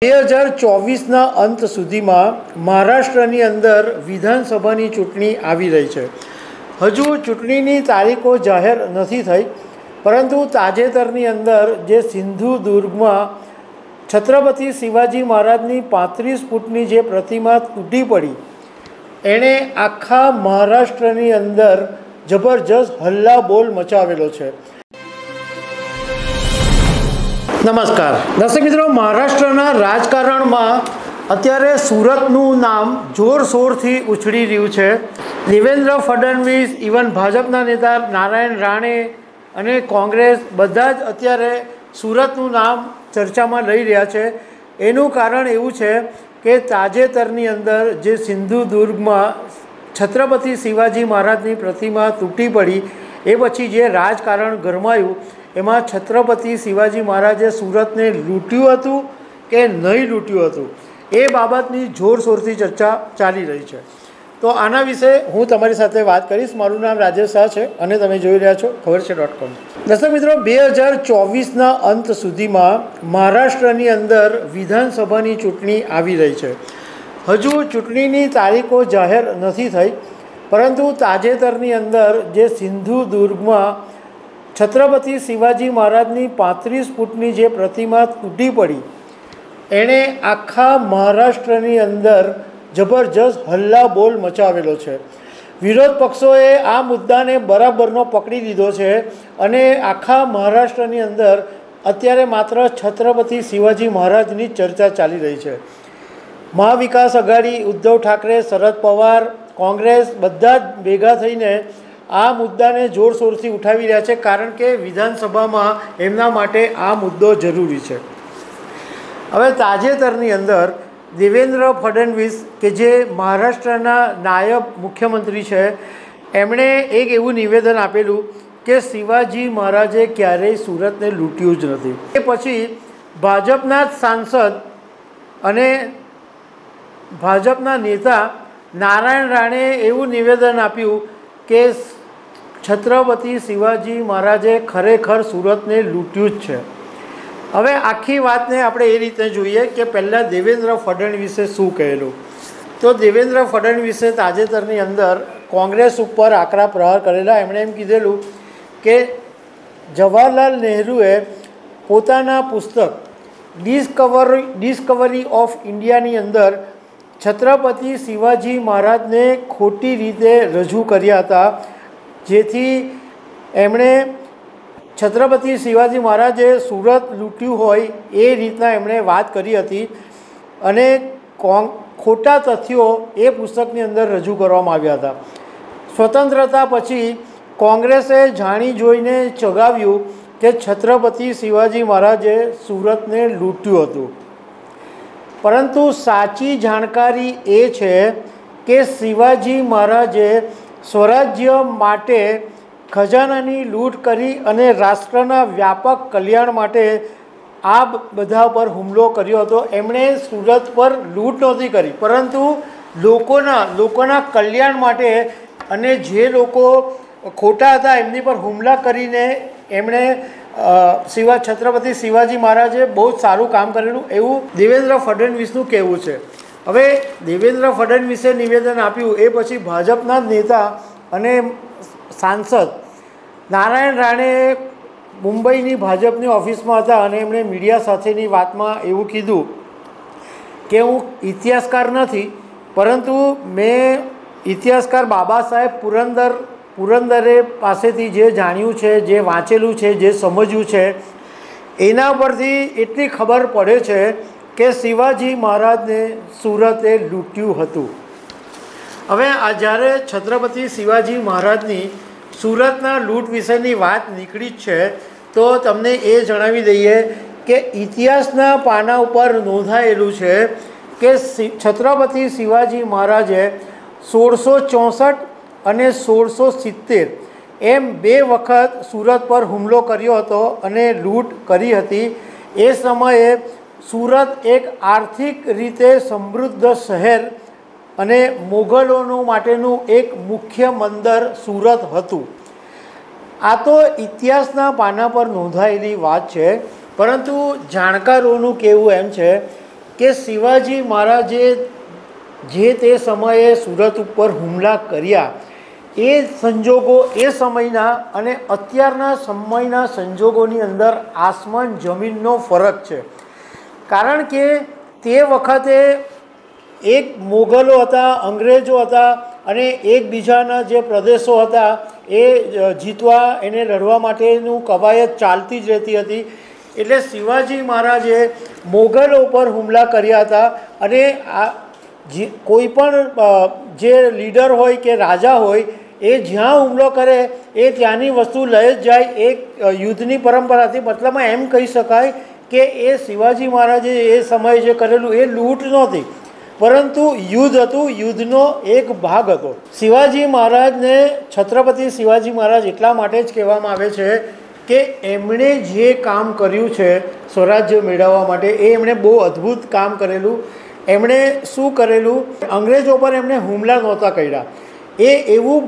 2024ના અંત સુધીમાં મહારાષ્ટ્રની અંદર વિધાનસભાની ચૂંટણી આવી રહી છે। હજુ ચૂંટણીની તારીખો જાહેર નથી થઈ, પરંતુ તાજેતરની અંદર જે સિંધુદુર્ગમાં છત્રપતિ શિવાજી મહારાજની 35 ફૂટની જે પ્રતિમા તૂટી પડી, એણે આખા મહારાષ્ટ્રની અંદર જબરજસ્ત હલ્લાબોલ મચાવેલો છે। નમસ્કાર દર્શક મિત્રો, મહારાષ્ટ્રના રાજકારણમાં અત્યારે સુરતનું નામ જોરશોરથી ઉછળી રહ્યું છે। દેવેન્દ્ર ફડણવીસ, ઇવન ભાજપના નેતા નારાયણ રાણે અને કોંગ્રેસ બધા જ અત્યારે સુરતનું નામ ચર્ચામાં લઈ રહ્યા છે। એનું કારણ એવું છે કે તાજેતરની અંદર જે સિંધુદુર્ગમાં છત્રપતિ શિવાજી મહારાજની પ્રતિમા તૂટી પડી, એ પછી જે રાજકારણ ગરમાયું, એમાં છત્રપતિ શિવાજી મહારાજે સુરતને લૂંટ્યું હતું કે નહીં લૂંટ્યું હતું, એ બાબતની જોરશોરથી ચર્ચા ચાલી રહી છે। તો આના વિશે હું તમારી સાથે વાત કરીશ। મારું નામ રાજેશ શાહ છે અને તમે જોઈ રહ્યા છો ખબરછે.com। દર્શક મિત્રો, 2024ના અંત સુધીમાં મહારાષ્ટ્રની અંદર વિધાનસભાની ચૂંટણી આવી રહી છે। હજુ ચૂંટણીની તારીખો જાહેર નથી થઈ, પરંતુ તાજેતરની અંદર જે સિંધુદુર્ગમાં છત્રપતિ શિવાજી મહારાજની 35 ફૂટની જે પ્રતિમા તૂટી પડી, એણે આખા મહારાષ્ટ્રની અંદર જબરજસ્ત હલ્લાબોલ મચાવેલો છે। વિરોધ પક્ષોએ આ મુદ્દાને બરાબરનો પકડી લીધો છે અને આખા મહારાષ્ટ્રની અંદર અત્યારે માત્ર છત્રપતિ શિવાજી મહારાજની ચર્ચા ચાલી રહી છે। મહાવિકાસ આઘાડી, ઉદ્ધવ ઠાકરે, શરદ પવાર, કોંગ્રેસ બધા જ ભેગા થઈને આ મુદ્દાને જોરશોરથી ઉઠાવી રહ્યા છે, કારણ કે વિધાનસભામાં એમના માટે આ મુદ્દો જરૂરી છે। હવે તાજેતરની અંદર દેવેન્દ્ર ફડણવીસ, કે જે મહારાષ્ટ્રના નાયબ મુખ્યમંત્રી છે, એમણે એક એવું નિવેદન આપેલું કે શિવાજી મહારાજે ક્યારેય સુરતને લૂંટ્યું જ નથી। એ પછી ભાજપના જ સાંસદ અને ભાજપના નેતા નારાયણ રાણેએ એવું નિવેદન આપ્યું કે છત્રપતિ શિવાજી મહારાજે ખરેખર સુરતને લૂંટ્યું જ છે। હવે આખી વાતને આપણે એ રીતે જોઈએ કે પહેલાં દેવેન્દ્ર ફડણવીસે શું કહેલું। તો દેવેન્દ્ર ફડણવીસે તાજેતરની અંદર કોંગ્રેસ ઉપર આકરા પ્રહાર કરેલા। એમણે એમ કીધેલું કે જવાહરલાલ નહેરુએ પોતાના પુસ્તક ડિસ્કવરી ઓફ ઇન્ડિયાની અંદર છત્રપતિ શિવાજી મહારાજને ખોટી રીતે રજૂ કર્યા હતા, જેથી એમણે છત્રપતિ શિવાજી મહારાજે સુરત લૂંટ્યું હોય એ રીતના એમણે વાત કરી હતી અને ખોટા તથ્યો એ પુસ્તકની અંદર રજૂ કરવામાં આવ્યા હતા। સ્વતંત્રતા પછી કોંગ્રેસે જાણી જોઈને ચગાવ્યું કે છત્રપતિ શિવાજી મહારાજે સુરતને લૂંટ્યું હતું, પરંતુ સાચી જાણકારી એ છે કે શિવાજી મહારાજે સ્વરાજ્ય માટે ખજાનાની લૂંટ કરી અને રાષ્ટ્રના વ્યાપક કલ્યાણ માટે આ બધા પર હુમલો કર્યો હતો। એમણે સુરત પર લૂંટ નહોતી કરી, પરંતુ લોકોના કલ્યાણ માટે અને જે લોકો ખોટા હતા એમની પર હુમલા કરીને એમણે છત્રપતિ શિવાજી મહારાજે બહુ જ સારું કામ કરેલું, એવું દેવેન્દ્ર ફડણવીસનું કહેવું છે। હવે દેવેન્દ્ર ફડણવીસે નિવેદન આપ્યું એ પછી ભાજપના જ નેતા અને સાંસદ નારાયણ રાણેએ મુંબઈની ભાજપની ઓફિસમાં હતા અને એમણે મીડિયા સાથેની વાતમાં એવું કીધું કે હું ઇતિહાસકાર નથી, પરંતુ મેં ઇતિહાસકાર બાબા સાહેબ પુરંદરે પાસેથી જે જાણ્યું છે, જે વાંચેલું છે, જે સમજ્યું છે, એના પરથી એટલી ખબર પડે છે કે શિવાજી મહારાજને સુરતે લૂંટ્યું હતું। હવે આ જ્યારે છત્રપતિ શિવાજી મહારાજની સુરતના લૂંટ વિશેની વાત નીકળી જ છે, તો તમને એ જણાવી દઈએ કે ઇતિહાસના પાના ઉપર નોંધાયેલું છે કે છત્રપતિ શિવાજી મહારાજે 1664 અને 1670 એમ 2 વખત સુરત પર હુમલો કર્યો હતો અને લૂંટ કરી હતી। એ સમયે સુરત એક આર્થિક રીતે સમૃદ્ધ શહેર અને મોગલોનું માટેનું એક મુખ્ય બંદર સુરત હતું। આ તો ઇતિહાસના પાના પર નોંધાયેલી વાત છે, પરંતુ જાણકારોનું કહેવું એમ છે કે શિવાજી મહારાજે જે તે સમયે સુરત ઉપર હુમલા કર્યા એ સંજોગો એ સમયના અને અત્યારના સમયના સંજોગોની અંદર આસમાન જમીનનો ફરક છે. કારણ કે તે વખતે એક મોગલો હતા, અંગ્રેજો હતા અને એકબીજાના જે પ્રદેશો હતા એ જીતવા એને લડવા માટેનું કવાયત ચાલતી જ રહેતી હતી. એટલે શિવાજી મહારાજે મોગલો ઉપર હુમલા કર્યા હતા અને આ કોઈ પણ જે લીડર હોય કે રાજા હોય એ જ્યાં હુમલો કરે એ ત્યાંની વસ્તુ લઈ જ જાય. એક યુદ્ધની પરંપરાથી મતલબમાં એમ કહી શકાય કે એ શિવાજી મહારાજે એ સમયે જે કરેલું એ લૂંટ નહોતી, પરંતુ યુદ્ધ હતું, યુદ્ધનો એક ભાગ હતો. શિવાજી મહારાજને છત્રપતિ શિવાજી મહારાજ એટલા માટે જ કહેવામાં આવે છે કે એમણે જે કામ કર્યું છે સ્વરાજ્ય મેળવવા માટે એ એમણે બહુ અદ્ભુત કામ કરેલું. એમણે શું કરેલું, અંગ્રેજો પર એમણે હુમલા નહોતા કર્યા, એ એવું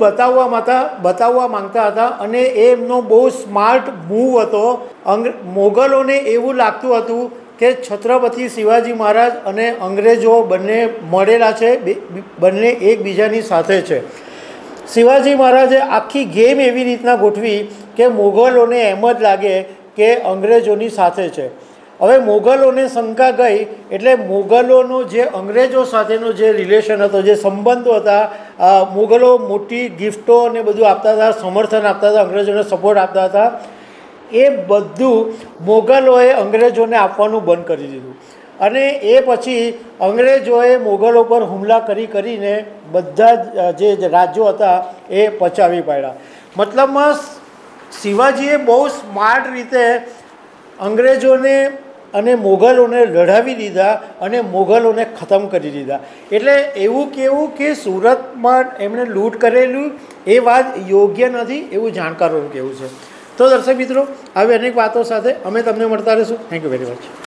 બતાવવા માંગતા હતા અને એ એમનો બહુ સ્માર્ટ મૂવ હતો. મોગલોને એવું લાગતું હતું કે છત્રપતિ શિવાજી મહારાજ અને અંગ્રેજો બંને મળેલા છે, બંને એકબીજાની સાથે છે. શિવાજી મહારાજે આખી ગેમ એવી રીતના ગોઠવી કે મોગલોને એમ જ લાગે કે અંગ્રેજોની સાથે છે. હવે મોગલોને શંકા ગઈ એટલે મોગલોનો જે અંગ્રેજો સાથેનો જે રિલેશન હતો, જે સંબંધો હતા, મોગલો મોટી ગિફ્ટો અને બધું આપતા હતા, સમર્થન આપતા હતા, અંગ્રેજોને સપોર્ટ આપતા હતા. એ બધું મોગલોએ અંગ્રેજોને આપવાનું બંધ કરી દીધું અને એ પછી અંગ્રેજોએ મોગલો પર હુમલા કરીને બધા જે રાજ્યો હતા એ પચાવી પાડ્યા. મતલબમાં શિવાજીએ બહુ સ્માર્ટ રીતે અંગ્રેજોને અને મોગલોને લડાવી દીધા અને મોગલોને ખતમ કરી દીધા. એટલે એવું કહેવું કે સુરતમાં એમણે લૂંટ કરેલું એ વાત યોગ્ય નથી એવું જાણકારોનું કહેવું છે. તો દર્શક મિત્રો, આવી અનેક વાતો સાથે અમે તમને મળતા રહીશું. Thank you very much.